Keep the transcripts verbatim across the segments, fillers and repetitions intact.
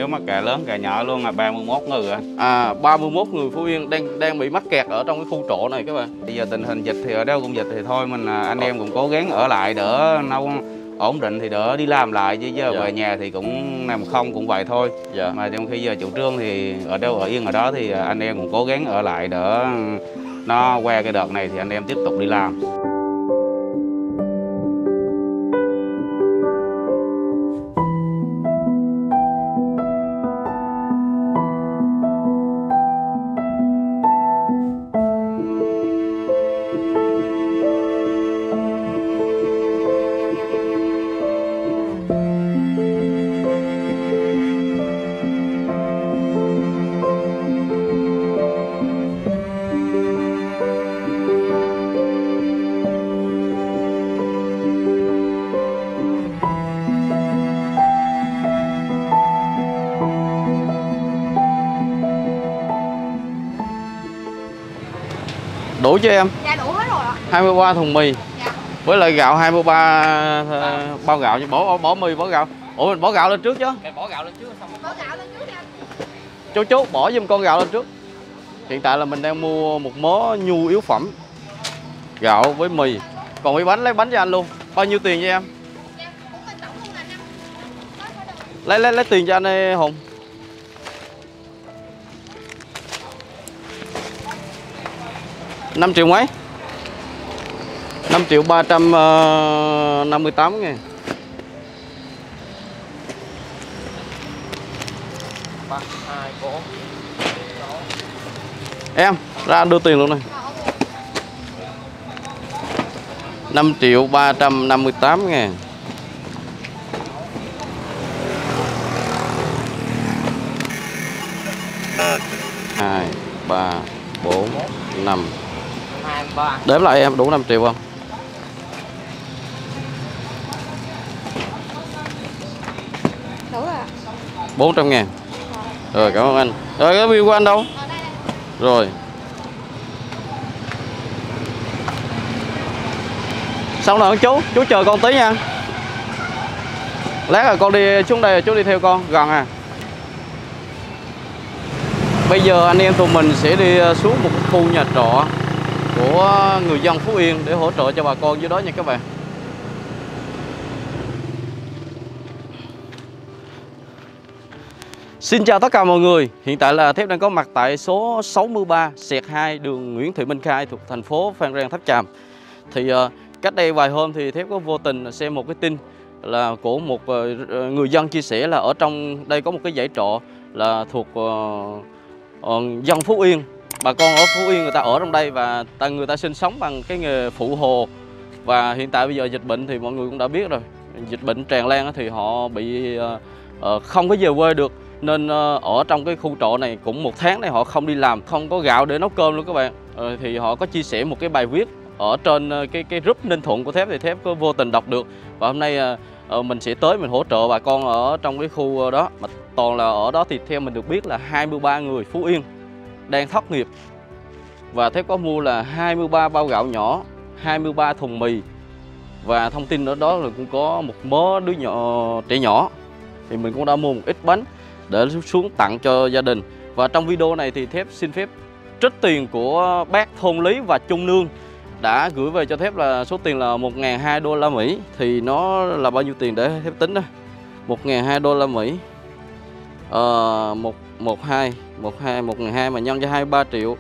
nếu mà cà lớn cà nhỏ luôn là ba mươi mốt người ạ. À, ba mươi mốt người Phú Yên đang đang bị mắc kẹt ở trong cái khu trọ này các bạn. Bây giờ tình hình dịch thì ở đâu cũng dịch thì thôi mình anh em cũng cố gắng ở lại đỡ nấu ổn định thì đỡ đi làm lại, chứ giờ dạ. về nhà thì cũng nằm không cũng vậy thôi. Dạ. Mà trong khi giờ chủ trương thì ở đâu ở yên ở đó thì anh em cũng cố gắng ở lại đỡ nó qua cái đợt này thì anh em tiếp tục đi làm. Đủ chưa em? Dạ đủ hết rồi ạ. hai mươi ba thùng mì. Dạ. Với lại gạo hai mươi ba à. bao gạo chứ bỏ bỏ mì bỏ gạo. Ủa mình bỏ gạo lên trước chứ? Mình bỏ gạo lên trước xong bỏ gạo lên trước đi anh. Chú chú bỏ giùm con gạo lên trước. Hiện tại là mình đang mua một mớ nhu yếu phẩm. Gạo với mì. Còn cái bánh lấy bánh cho anh luôn. Bao nhiêu tiền cho em? Dạ, cũng phải tổng luôn anh em. Lấy lấy lấy tiền cho anh đi Hùng. năm triệu mấy? năm triệu ba trăm năm mươi tám ngàn. ba, hai, bốn, em ra đưa tiền luôn này. năm triệu ba trăm năm mươi tám ngàn. hai, ba, bốn, năm. hai, ba. Đếm lại em đủ năm triệu không? Đủ rồi ạ. bốn trăm ngàn. Rồi cảm ơn anh. Rồi cái bill của anh đâu? Rồi. Xong rồi chú, chú chờ con tí nha. Lát rồi con đi xuống đây, chú đi theo con, gần à. Bây giờ anh em tụi mình sẽ đi xuống một khu nhà trọ của người dân Phú Yên để hỗ trợ cho bà con dưới đó nha các bạn. Xin chào tất cả mọi người. Hiện tại là Thép đang có mặt tại số sáu mươi ba xẹt hai đường Nguyễn Thị Minh Khai thuộc thành phố Phan Rang Tháp Chàm. Thì uh, cách đây vài hôm thì Thép có vô tình xem một cái tin là của một uh, người dân chia sẻ là ở trong đây có một cái dãy trọ là thuộc uh, uh, dân Phú Yên. Bà con ở Phú Yên người ta ở trong đây và người ta sinh sống bằng cái nghề phụ hồ. Và hiện tại bây giờ dịch bệnh thì mọi người cũng đã biết rồi. Dịch bệnh tràn lan thì họ bị uh, uh, không có về quê được. Nên uh, ở trong cái khu trọ này cũng một tháng này họ không đi làm, không có gạo để nấu cơm luôn các bạn. uh, Thì họ có chia sẻ một cái bài viết ở trên uh, cái cái group Ninh Thuận của Thép thì Thép có vô tình đọc được. Và hôm nay uh, uh, mình sẽ tới mình hỗ trợ bà con ở trong cái khu đó. Mà toàn là ở đó thì theo mình được biết là hai mươi ba người Phú Yên đang thất nghiệp. Và Thép có mua là hai mươi ba bao gạo nhỏ, hai mươi ba thùng mì. Và thông tin ở đó là cũng có một mớ đứa nhỏ, trẻ nhỏ. Thì mình cũng đã mua một ít bánh để xuống tặng cho gia đình. Và trong video này thì Thép xin phép trích tiền của bác Thôn Lý và Trung Nương đã gửi về cho Thép là số tiền là một nghìn hai đô la Mỹ. Thì nó là bao nhiêu tiền để Thép tính đó. một nghìn hai đô la Mỹ. Ờ, một một hai một hai một nghìn hai mà nhân cho hai mươi ba triệu.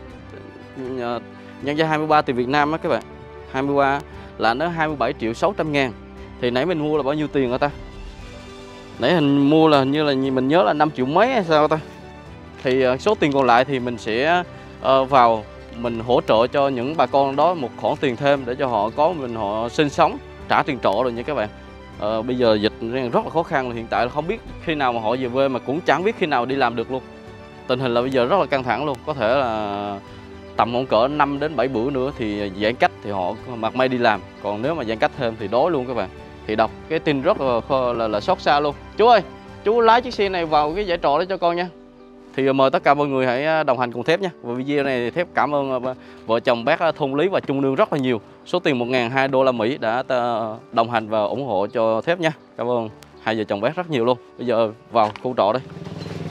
Nhân cho hai mươi ba tiền Việt Nam á các bạn. hai mươi ba là nó hai mươi bảy triệu sáu trăm ngàn. Thì nãy mình mua là bao nhiêu tiền hả ta? Nãy hình mua là hình như là mình nhớ là năm triệu mấy hay sao ta. Thì số tiền còn lại thì mình sẽ uh, vào mình hỗ trợ cho những bà con đó một khoản tiền thêm để cho họ có mình họ sinh sống, trả tiền trọ rồi nha các bạn. uh, Bây giờ dịch rất là khó khăn, hiện tại là không biết khi nào mà họ về quê mà cũng chẳng biết khi nào đi làm được luôn. Tình hình là bây giờ rất là căng thẳng luôn. Có thể là tầm khoảng cỡ năm đến bảy bữa nữa thì giãn cách thì họ mặc may đi làm. Còn nếu mà giãn cách thêm thì đói luôn các bạn. Thì đọc cái tin rất là là, là xót xa luôn. Chú ơi, chú lái chiếc xe này vào cái dãy trọ đó cho con nha. Thì mời tất cả mọi người hãy đồng hành cùng Thép nha. Và video này thì Thép cảm ơn vợ chồng bác Thôn Lý và Trung Nương rất là nhiều. Số tiền một nghìn hai đô la Mỹ đã đồng hành và ủng hộ cho Thép nha. Cảm ơn hai vợ chồng bác rất nhiều luôn. Bây giờ vào khu trọ đây.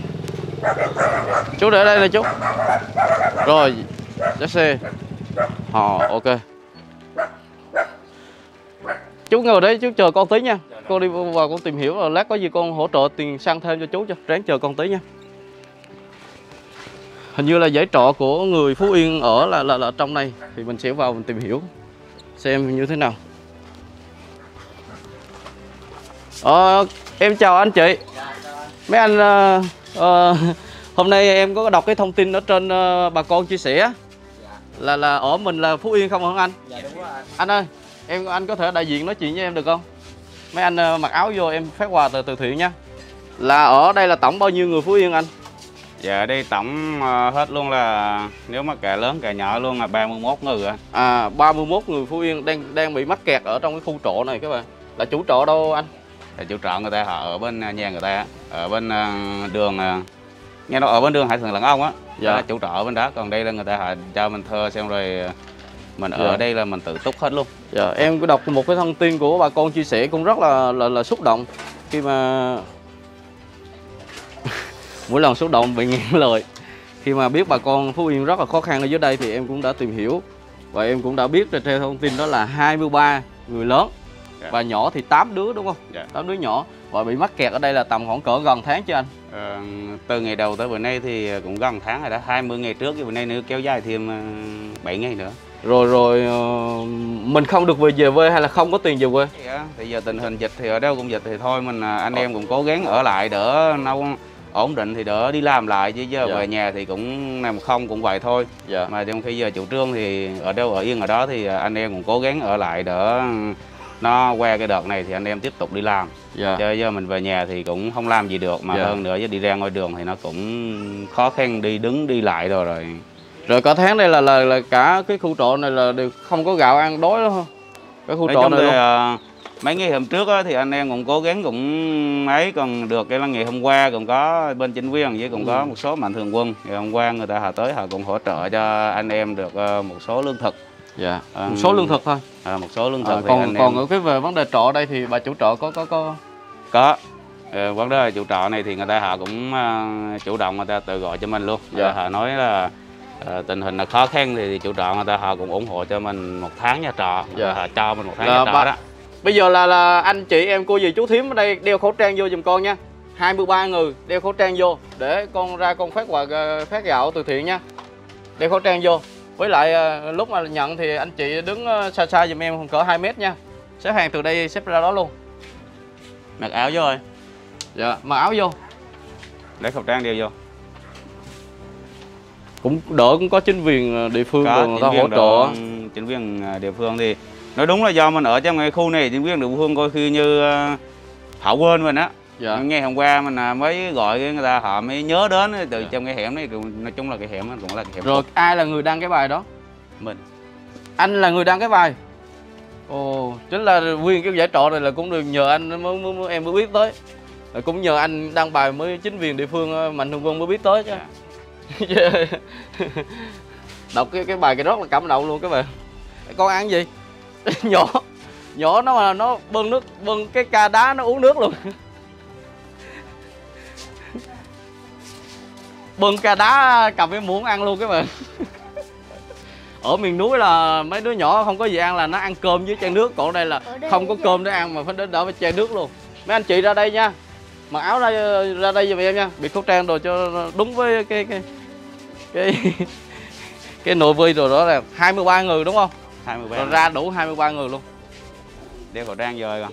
Chú để đây nè chú. Rồi, dắt xe. Ờ, ok. Chú ngồi đấy, chú chờ con tí nha. Con đi vào con tìm hiểu rồi lát có gì con hỗ trợ tiền xăng thêm cho chú cho. Ráng chờ con tí nha. Hình như là dãy trọ của người Phú Yên ở là, là, là trong này. Thì mình sẽ vào mình tìm hiểu xem như thế nào. Ờ, em chào anh chị. Mấy anh uh, uh, hôm nay em có đọc cái thông tin ở trên uh, bà con chia sẻ là là ở mình là Phú Yên không hả anh? Dạ đúng rồi anh. Anh ơi, em anh có thể đại diện nói chuyện với em được không? Mấy anh uh, mặc áo vô em phát quà từ từ thiện nha. Là ở đây là tổng bao nhiêu người Phú Yên anh? Dạ đây tổng uh, hết luôn là nếu mà cả lớn cả nhỏ luôn là ba mươi mốt người ạ. À, ba mươi mốt người Phú Yên đang đang bị mắc kẹt ở trong cái khu trọ này các bạn. Là chủ trọ đâu anh? Là chủ trọ người ta họ ở bên nhà người ta, ở bên uh, đường uh, nghe nói ở bên đường Hải Thường Lăng Ông á. Dạ. Là chủ trọ ở bên đó, còn đây là người ta họ cho mình thuê xong rồi mình dạ. Ở đây là mình tự túc hết luôn. Dạ, em có đọc một cái thông tin của bà con chia sẻ cũng rất là là, là xúc động khi mà mỗi lần xúc động bị nghẹn lời khi mà biết bà con Phú Yên rất là khó khăn ở dưới đây thì em cũng đã tìm hiểu và em cũng đã biết theo thông tin đó là hai mươi ba người lớn dạ. Và nhỏ thì tám đứa đúng không? Dạ. tám đứa nhỏ và bị mắc kẹt ở đây là tầm khoảng cỡ gần tháng chứ anh? Ờ, từ ngày đầu tới bữa nay thì cũng gần tháng rồi đó, hai mươi ngày trước thì bữa nay nữa kéo dài thêm bảy ngày nữa. Rồi rồi mình không được về về quê hay là không có tiền về quê? Dạ, thì giờ tình hình dịch thì ở đâu cũng dịch thì thôi mình anh em cũng cố gắng ở lại đỡ nâu ổn định thì đỡ đi làm lại chứ giờ dạ. Về nhà thì cũng nằm không cũng vậy thôi dạ. Mà trong khi giờ chủ trương thì ở đâu ở yên ở đó thì anh em cũng cố gắng ở lại đỡ nó qua cái đợt này thì anh em tiếp tục đi làm dạ. Chứ giờ mình về nhà thì cũng không làm gì được mà dạ. Hơn nữa chứ đi ra ngoài đường thì nó cũng khó khăn đi đứng đi lại rồi rồi rồi cả tháng đây là là, là cả cái khu trọ này là đều không có gạo ăn đói đó không? Cái khu trọ này luôn. Uh, mấy ngày hôm trước á, thì anh em cũng cố gắng cũng ấy còn được cái là ngày hôm qua cũng có bên chính quyền với cũng ừ. Có một số mạnh thường quân ngày hôm qua người ta họ tới họ cũng hỗ trợ cho anh em được uh, một số lương thực dạ um, một số lương thực thôi à, một số lương thực à, còn anh còn em... ở cái về vấn đề trọ đây thì bà chủ trọ có có có có uh, vấn đề chủ trọ này thì người ta họ cũng uh, chủ động người ta tự gọi cho mình luôn dạ. Họ nói là uh, tình hình là khó khăn thì chủ trọ người ta họ cũng ủng hộ cho mình một tháng nhà trọ dạ. Họ cho mình một tháng là nhà trọ ba... đó. Bây giờ là là anh chị em cô dì chú thím ở đây đeo khẩu trang vô giùm con nha. hai mươi ba người đeo khẩu trang vô để con ra con phát quà phát gạo từ thiện nha. Đeo khẩu trang vô. Với lại lúc mà nhận thì anh chị đứng xa xa giùm em cỡ hai mét nha. Xếp hàng từ đây xếp ra đó luôn. Mặc áo vô rồi. Dạ, mặc áo vô. Để khẩu trang đeo vô. Cũng đỡ cũng có chính quyền địa phương có, người ta hỗ trợ. Chính quyền địa phương thì nói đúng là do mình ở trong cái khu này chính quyền địa phương coi khi như uh, họ quên mình á dạ. Ngày hôm qua mình mới gọi người ta họ mới nhớ đến từ dạ. Trong cái hẻm này nói chung là cái hẻm cũng là cái hẻm rồi tốt. Ai là người đăng cái bài đó? Mình. Anh là người đăng cái bài. Ồ, chính là nguyên cái giải trọ này là cũng được nhờ anh mới, mới, mới em mới biết tới là cũng nhờ anh đăng bài mới chính quyền địa phương mạnh thường quân mới biết tới chứ dạ. Đọc cái cái bài cái rất là cảm động luôn các bạn. Con ăn gì? nhỏ nhỏ nó mà nó bưng nước bưng cái ca đá nó uống nước luôn. Bưng ca đá cầm cái muỗng ăn luôn các bạn. Ở miền núi là mấy đứa nhỏ không có gì ăn là nó ăn cơm với chai nước, còn đây là không có cơm để ăn mà phải đến đỡ với chai nước luôn. Mấy anh chị ra đây nha, mặc áo ra ra đây giùm em nha, bịt khẩu trang rồi cho đúng với cái cái cái cái nội vi rồi đó là hai mươi ba người đúng không? hai mươi ba rồi ra đủ hai mươi ba người luôn. Đeo khẩu trang rồi con.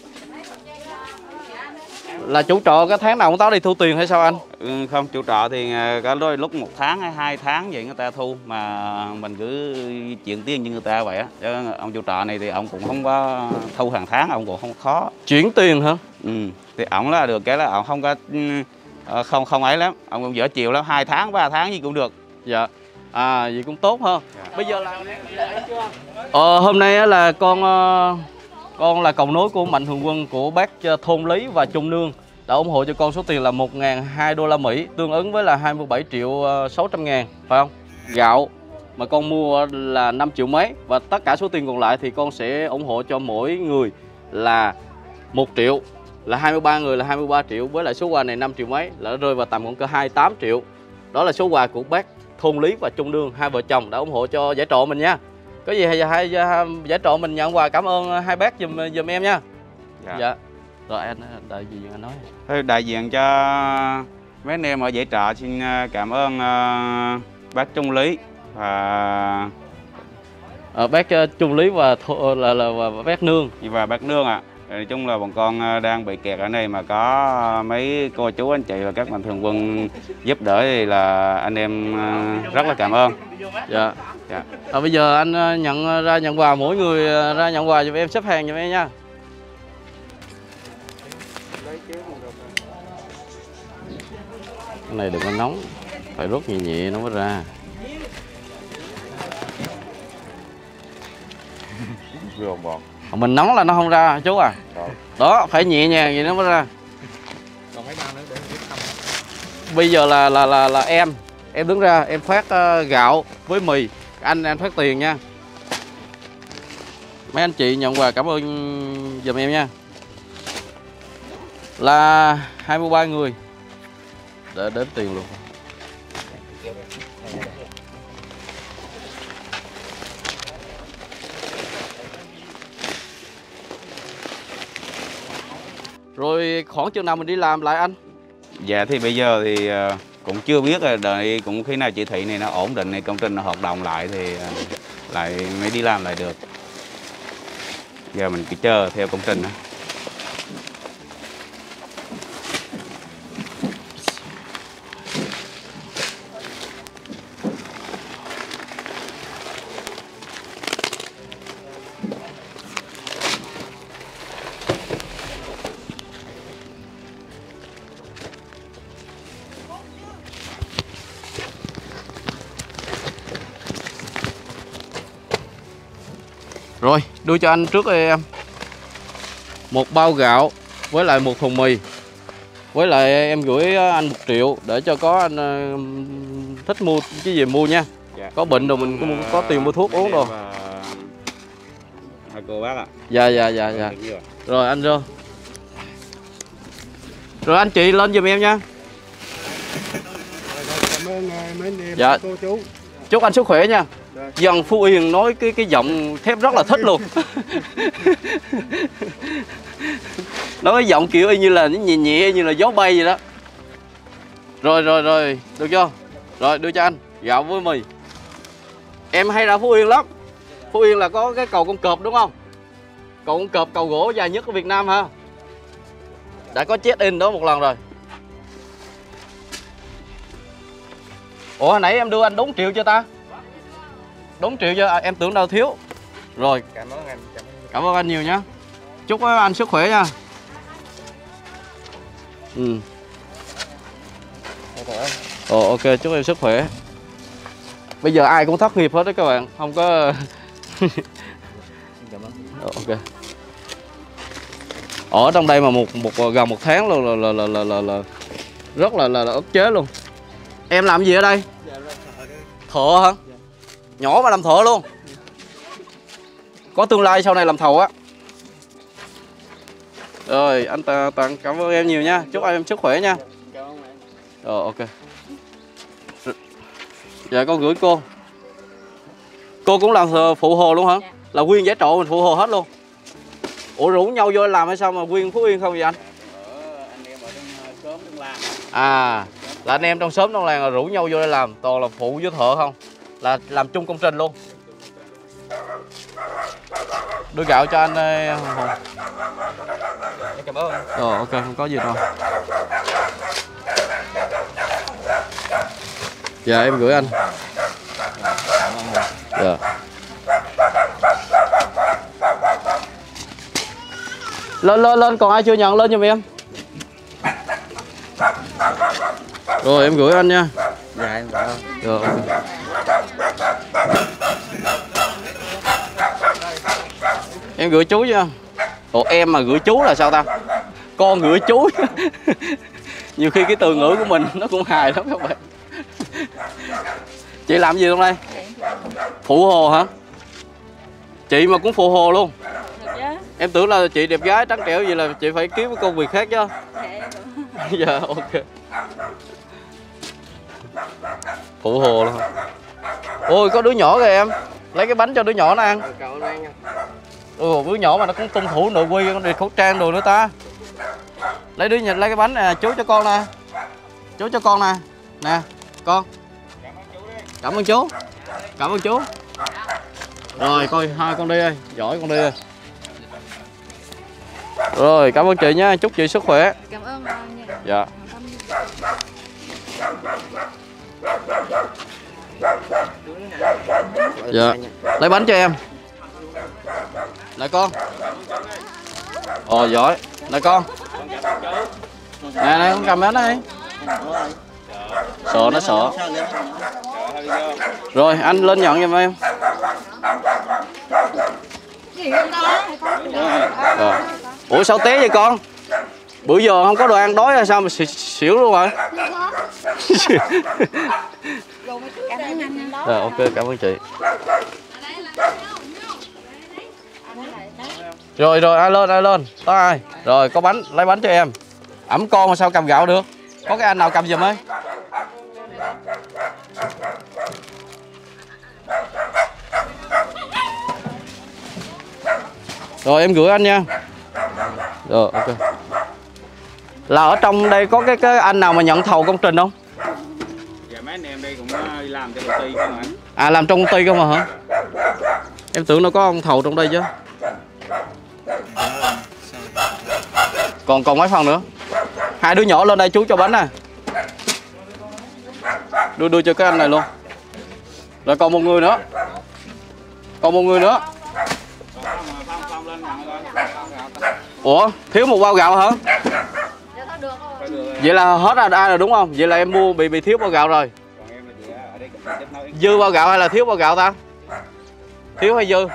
Là chủ trọ cái tháng nào cũng tới đi thu tiền hay sao anh? Ừ, không, chủ trọ thì có đôi lúc một tháng hay hai tháng vậy người ta thu mà mình cứ chuyển tiền như người ta vậy á. Chứ ông chủ trọ này thì ông cũng không có thu hàng tháng, ông cũng không khó. Chuyển tiền hả? Ừ, thì ông là được cái là ông không có không không ấy lắm, ông cũng dở chiều lắm, hai tháng ba tháng gì cũng được. Dạ. À vậy cũng tốt hơn. Dạ. Bây giờ là ờ, hôm nay là con con là cầu nối của mạnh thường quân của bác Thôn Lý và Trung Nương đã ủng hộ cho con số tiền là một nghìn hai đô la Mỹ, tương ứng với là hai mươi bảy triệu sáu trăm ngàn, phải không? Gạo mà con mua là năm triệu mấy và tất cả số tiền còn lại thì con sẽ ủng hộ cho mỗi người là một triệu là hai mươi ba người là hai mươi ba triệu, với lại số quà này năm triệu mấy là nó rơi vào tầm khoảng cỡ hai mươi tám triệu. Đó là số quà của bác Thôn Lý và Trung Đương, hai vợ chồng đã ủng hộ cho giải trọ mình nha. Có gì hai, hai, hai giải trọ mình nhận quà, cảm ơn hai bác giùm giùm em nha. Dạ. Dạ. Rồi anh đại diện anh nói. Thôi, đại diện cho mấy anh em ở giải trọ xin cảm ơn uh, bác Trung Lý và à, bác uh, Trung Lý và thô, là, là và bác Nương và bác Nương ạ. À. Nói chung là bọn con đang bị kẹt ở đây mà có mấy cô chú anh chị và các mạnh thường quân giúp đỡ thì là anh em rất là cảm ơn. Dạ. Dạ. À, bây giờ anh nhận ra nhận quà, mỗi người ra nhận quà giùm em, xếp hàng giùm em nha. Cái này đừng có nóng, phải rút nhẹ nhẹ nó mới ra. Mình nóng là nó không ra chú à. Đó, phải nhẹ nhàng vậy nó mới ra. Còn mấy bao nữa để biết không? Bây giờ là là là là em, em đứng ra em phát uh, gạo với mì, anh anh phát tiền nha. Mấy anh chị nhận quà cảm ơn giùm em nha. Là hai mươi ba người. Để đếm tiền luôn. Rồi khoảng chừng nào mình đi làm lại anh? Dạ thì bây giờ thì cũng chưa biết là đợi cũng khi nào chỉ thị này nó ổn định này, công trình nó hoạt động lại thì lại mới đi làm lại được. Giờ mình cứ chờ theo công trình đó. Rồi, đưa cho anh trước đi em. Một bao gạo với lại một thùng mì. Với lại em gửi anh một triệu để cho có anh uh, thích mua cái gì mua nha. Dạ. Có bệnh rồi mình có, uh, có tiền mua thuốc uống rồi. Hai cô bác ạ. Dạ dạ dạ dạ. Rồi anh Rơ. Rồi anh chị lên giùm em nha. Cảm ơn mấy anh em, dạ. cô chú. Chúc anh sức khỏe nha. Dân Phú Yên nói cái cái giọng Thép rất là thích luôn. Nói cái giọng kiểu như là nhẹ nhẹ như là gió bay vậy đó. Rồi rồi rồi, được chưa? Rồi đưa cho anh gạo với mì. Em hay ra Phú Yên lắm. Phú Yên là có cái cầu Con Cọp đúng không? Cầu Con Cọp, cầu gỗ dài nhất ở Việt Nam ha. Đã có check in đó một lần rồi. Ủa hồi nãy em đưa anh bốn triệu cho ta? bốn triệu cho à, em tưởng đâu thiếu. Rồi. Cảm ơn anh. Cảm ơn, cảm ơn anh nhiều nhá. Chúc anh sức khỏe nha. Ừ. Ồ ok, chúc em sức khỏe. Bây giờ ai cũng thất nghiệp hết đấy các bạn, không có. Ồ, ok. Ở trong đây mà một một gần một tháng luôn là là là là, là, là rất là là, là ức chế luôn. Em làm gì ở đây? Thợ hả? Nhỏ mà làm thợ luôn. Có tương lai sau này làm thầu á. Rồi anh Toàn cảm ơn em nhiều nha. Chúc em sức khỏe nha. Rồi ok. Dạ con gửi cô. Cô cũng làm phụ hồ luôn hả? Là nguyên giải trọ mình phụ hồ hết luôn. Ủa rủ nhau vô làm hay sao mà nguyên Phú Yên không vậy anh? Anh em ở trong xóm trong làng. À là anh em trong xóm trong làng là rủ nhau vô đây làm, toàn là phụ với thợ không? Là làm chung công trình luôn. Đưa gạo cho anh Hùng. cảm ơn. Rồi ok, không có gì đâu. Dạ em gửi anh. Dạ. Lên lên lên, còn ai chưa nhận lên giùm em. Rồi em gửi anh nha. Dạ em cảm ơn. Rồi ok. Em gửi chú nha. Ủa em mà gửi chú là sao ta? Con gửi chú. Nhiều khi cái từ ngữ của mình nó cũng hài lắm các bạn. Chị làm gì trong đây? Phụ hồ hả? Chị mà cũng phụ hồ luôn. Em tưởng là chị đẹp gái trắng trẻo gì là chị phải kiếm công việc khác chứ. Dạ ok. Phụ hồ luôn. Ôi có đứa nhỏ kìa em. Lấy cái bánh cho đứa nhỏ nó ăn. Ừ, đứa nhỏ mà nó cũng tuân thủ nội quy, con đeo khẩu trang đồ nữa ta. Lấy đứa nhà lấy cái bánh nè, chú cho con nè. Chú cho con nè. Nè, con. Cảm ơn chú. Cảm ơn chú. Rồi coi hai con đi ơi, giỏi con đi ơi. Rồi, cảm ơn chị nha, chúc chị sức khỏe. Cảm ơn anh nha. Dạ. Dạ. Lấy bánh cho em. Này con. Ồ giỏi. Này con. Nè này con cầm bánh đây. Sợ nó sợ. Rồi anh lên nhận giùm em. Rồi. Ủa sao té vậy con? Bữa giờ không có đồ ăn đói hay sao mà xỉu luôn rồi. Rồi ok, cảm ơn chị. Rồi rồi ai lên ai lên. Có ai? Rồi có bánh, lấy bánh cho em. Ẵm con mà sao cầm gạo được? Có cái anh nào cầm giùm ấy. Rồi em gửi anh nha. Rồi ok. Là ở trong đây có cái cái anh nào mà nhận thầu công trình không? Dạ mấy anh em đây cũng đi làm cho công ty không ạ? À làm trong công ty không mà hả? Em tưởng nó có ông thầu trong đây chứ. Còn còn mấy phần nữa. Hai đứa nhỏ lên đây chú cho bánh nè. Đưa đưa cho cái anh này luôn. Rồi còn một người nữa. Còn một người nữa. Ủa thiếu một bao gạo hả? Vậy là hết rồi, ai rồi đúng không? Vậy là em mua bị bị thiếu bao gạo rồi. Dư bao gạo hay là thiếu bao gạo ta? Thiếu hay dư?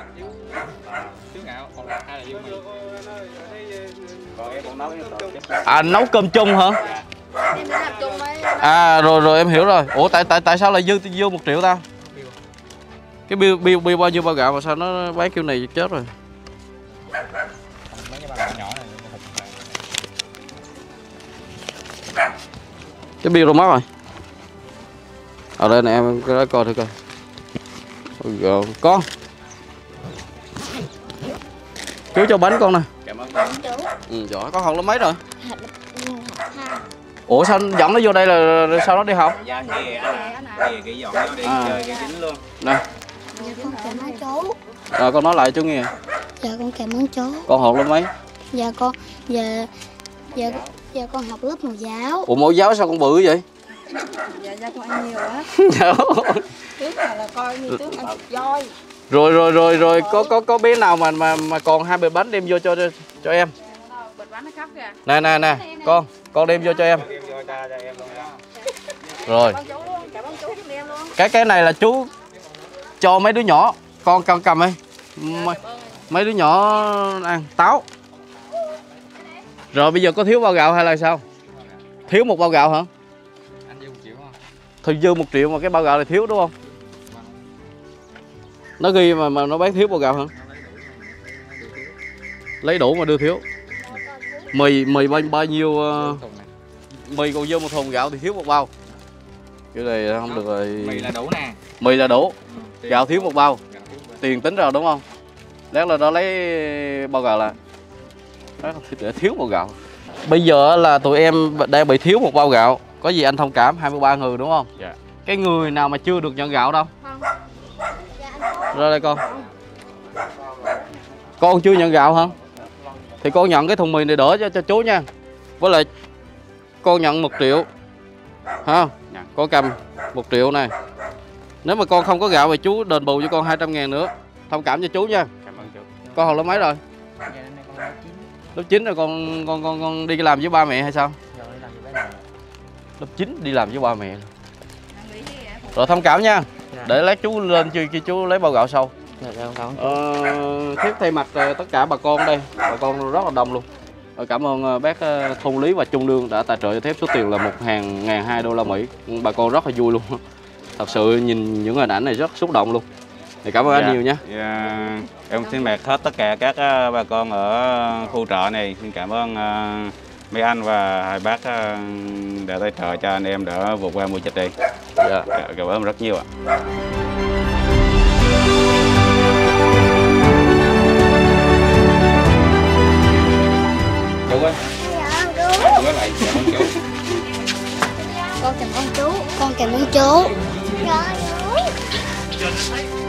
À nấu cơm chung hả? À rồi rồi em hiểu rồi. Ủa tại tại tại sao lại dư dư một triệu ta? Cái bill bill bill bao nhiêu bao gạo mà sao nó bán kiểu này chết rồi. Cái bill rồi mất rồi. Ở đây nè em cái coi thử coi. Ôi, con. Chú cho bánh con nè. Cảm ơn chú. Ừ, giỏi. Con học lớp mấy rồi? Ủa sao dẫn nó vô đây là sao nó đi học? Dạ kìa kìa cái dọn nó đi À. chơi cái chính luôn. Nè. Dạ con cảm ơn chú. Rồi con nói lại chú nghe. Dạ con cảm ơn chú. Con học lớp mấy? Dạ con dạ dạ dạ con học lớp mẫu giáo. Ủa mẫu giáo sao con bự vậy? Dạ dạ con ăn nhiều quá. Dạ. Trước là, là coi như trước ăn thịt voi. Rồi rồi rồi rồi có có có bé nào mà mà mà còn hai bịch bánh đem vô cho cho, cho em. Bịch bánh nó khóc kìa. Nè nè nè, con, con đem vô cho em. Rồi. Cảm ơn chú luôn, cảm ơn chú giúp em luôn. Cái cái này là chú cho mấy đứa nhỏ, con cầm cầm đi. Mấy, mấy đứa nhỏ ăn táo. Rồi bây giờ có thiếu bao gạo hay là sao? Thiếu một bao gạo hả? Anh dư một triệu không? Thì dư một triệu mà cái bao gạo này thiếu đúng không? Nó ghi mà mà nó bán thiếu bao gạo hả? Lấy đủ mà đưa thiếu. Mì mì bao, bao nhiêu uh, mì còn dư một thùng gạo thì thiếu một bao. Cái này không được rồi. Mì là đủ nè. Mì là đủ. Gạo thiếu một bao. Tiền tính rồi đúng không? Lát là đó lấy bao gạo là để thiếu bao gạo. Bây giờ là tụi em đang bị thiếu một bao gạo. Có gì anh thông cảm hai mươi ba người đúng không? Dạ. Cái người nào mà chưa được nhận gạo đâu? Ra đây con. Con chưa nhận gạo hả? Thì con nhận cái thùng mì này đỡ cho cho chú nha. Với lại con nhận một triệu. Ha? Con cầm một triệu này. Nếu mà con không có gạo thì chú đền bù cho con hai trăm ngàn nữa. Thông cảm cho chú nha. Cảm ơn chú. Con học lớp mấy rồi? Lớp chín rồi con con con con đi làm với ba mẹ hay sao? Lớp chín đi làm với ba mẹ. Rồi thông cảm nha. Để lát chú lên chi chú lấy bao gạo sau. Ờ, tiếp thay mặt tất cả bà con đây, bà con rất là đông luôn. Cảm ơn bác Thôn Lý và Trung Lương đã tài trợ cho Thép số tiền là một hàng ngàn hai đô la Mỹ. Bà con rất là vui luôn. Thật sự nhìn những hình ảnh này rất xúc động luôn. Thì cảm ơn Dạ. anh nhiều nhé. Dạ, em xin mệt hết tất cả các ờ, bà con ở khu trọ này. Xin cảm ơn ờ, mấy anh và hai bác ờ, đã tài trợ cho anh em đỡ vượt qua mùa dịch này. Dạ. Dạ, cảm ơn rất nhiều ạ. Chú ơi, chú lại cảm ơn chú. Con cảm ơn chú. Con cảm ơn chú.